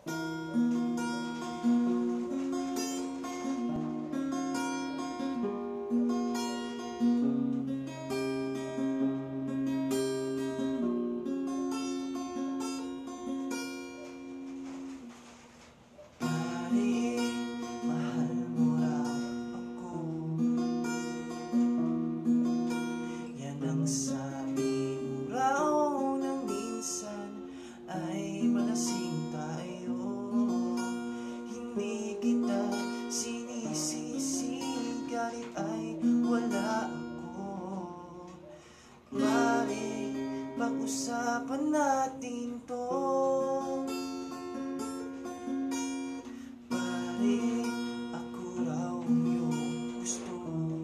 Sabi mo raw na minsan ay malasing tayo. Hindi kita sinisisi, kahit ay wala ako. Mari pag-usapan natin to. Pare, ako raw yung gusto.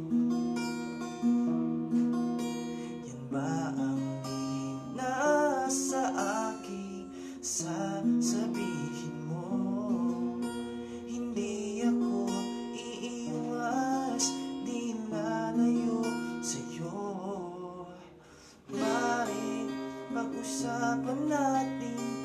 Ba ang di nasa aking sasabihin mo? Hindi ako iiwas, di lalayo sa'yo. Bakit pag-usapan natin